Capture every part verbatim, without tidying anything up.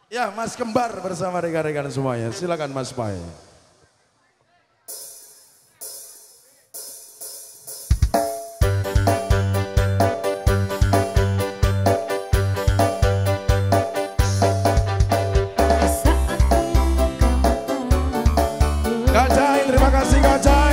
Ya, Mas Kembar bersama rekan-rekan semuanya. Silakan Mas Pai. Kak Jai, terima kasih Kak Jai.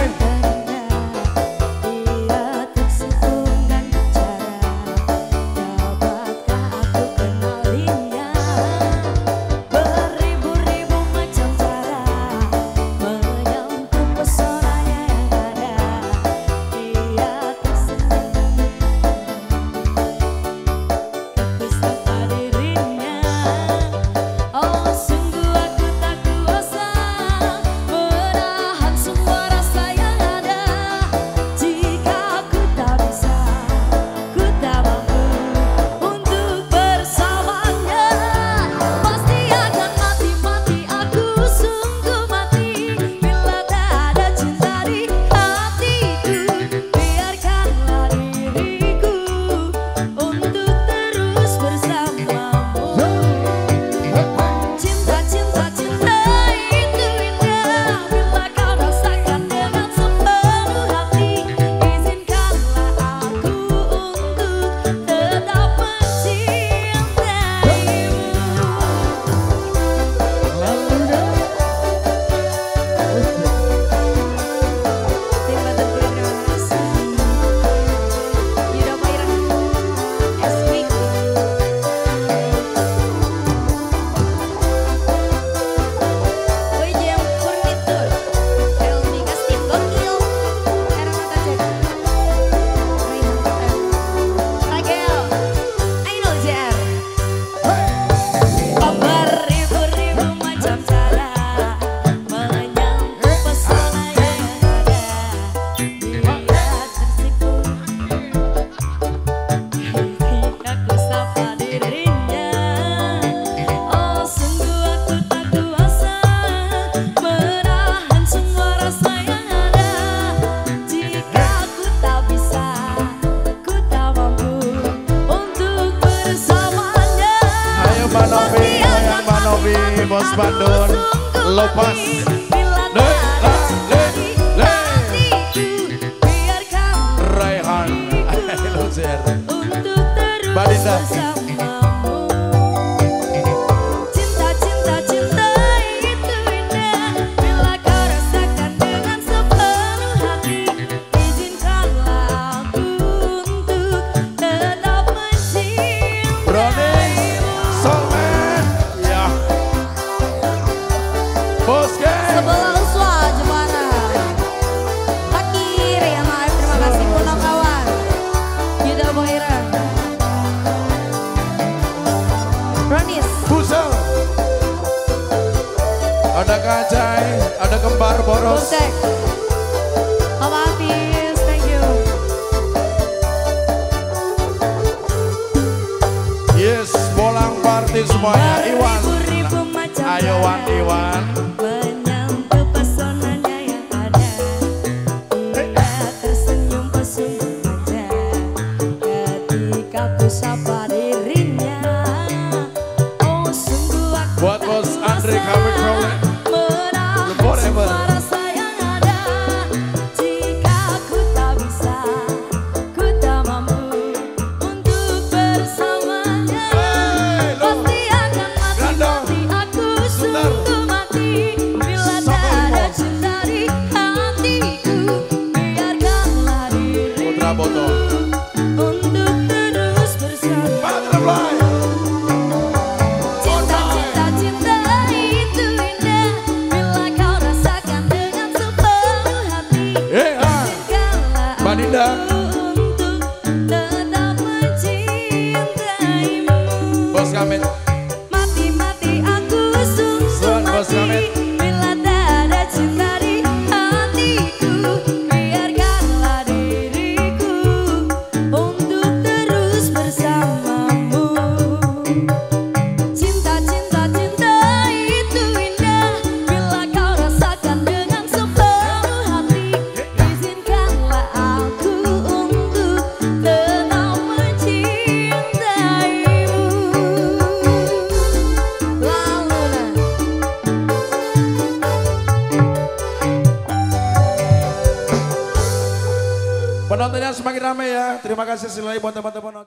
Bos Bandung lepas le la le le Raihan Lozer Badinda. Ada Kak Jai, ada Kembar Boros. Om Hafiz, thank you. Yes, bolang party semuanya. Iwan, ayo Wan Iwan. Menyentuh pesonanya yang ada. Dia tersenyum pesungguh manja. Ketika ku sapa dirinya. Oh sungguh aku buat Bos Andre Kamik Crowley. Cinta, cinta, cinta itu Penontonnya semakin ramai ya. Terima kasih sekali buat teman-teman.